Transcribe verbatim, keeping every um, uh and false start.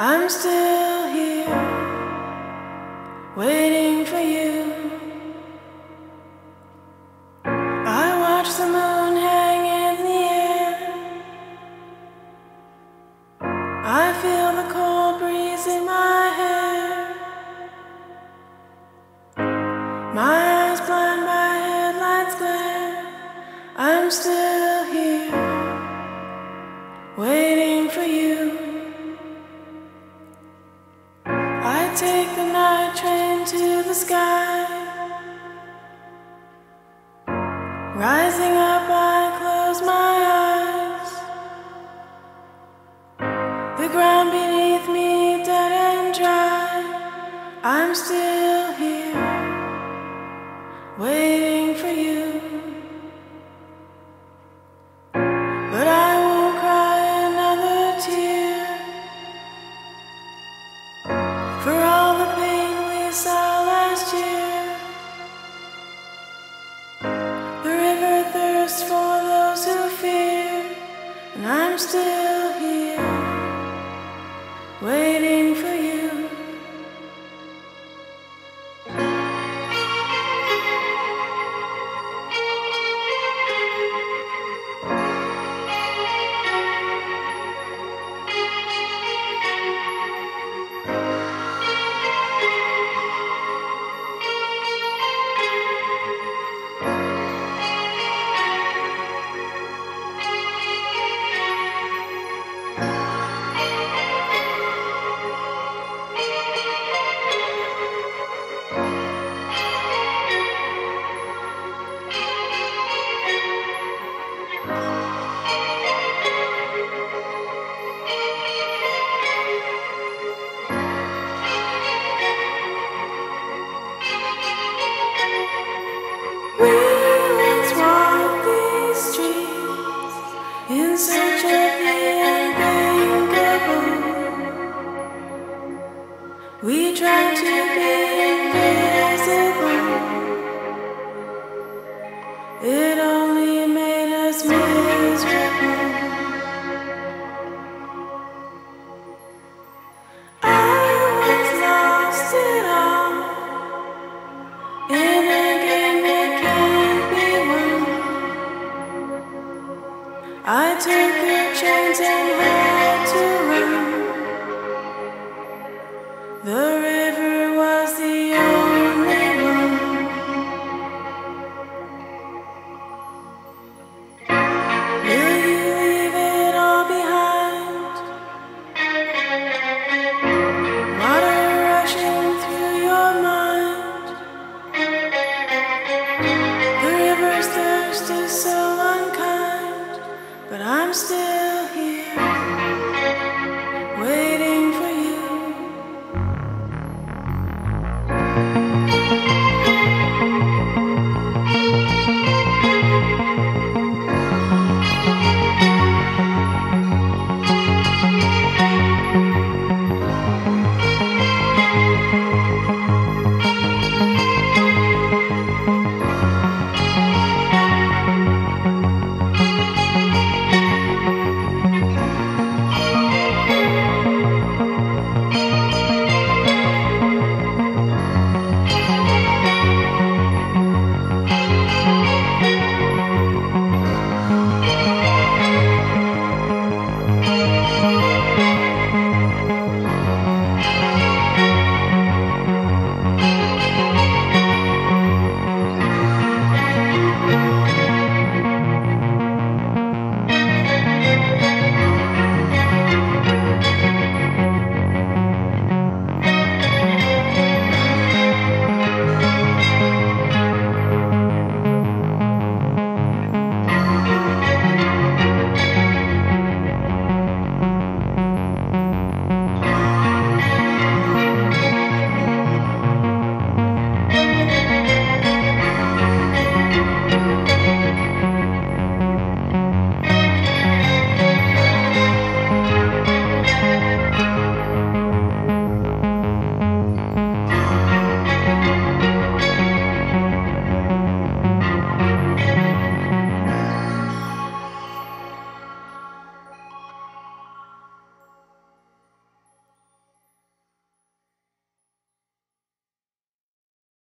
I'm still here, waiting for you. I watch the moon hang in the air. I feel the cold breeze in my hair. My eyes blind by headlights glare. I'm still here, waiting for you. I take the night train to the sky. Rising up, I close my eyes. The ground beneath me dead and dry. I'm still here, waiting for you. But I won't cry another tear for all the pain we saw last year. The river thirsts for those who fear, and I'm still here, waiting for you. In search of the unthinkable, we try to be invisible. It only made us miserable. I was lost in all in a game that can't be won. I took the chains and had to run. The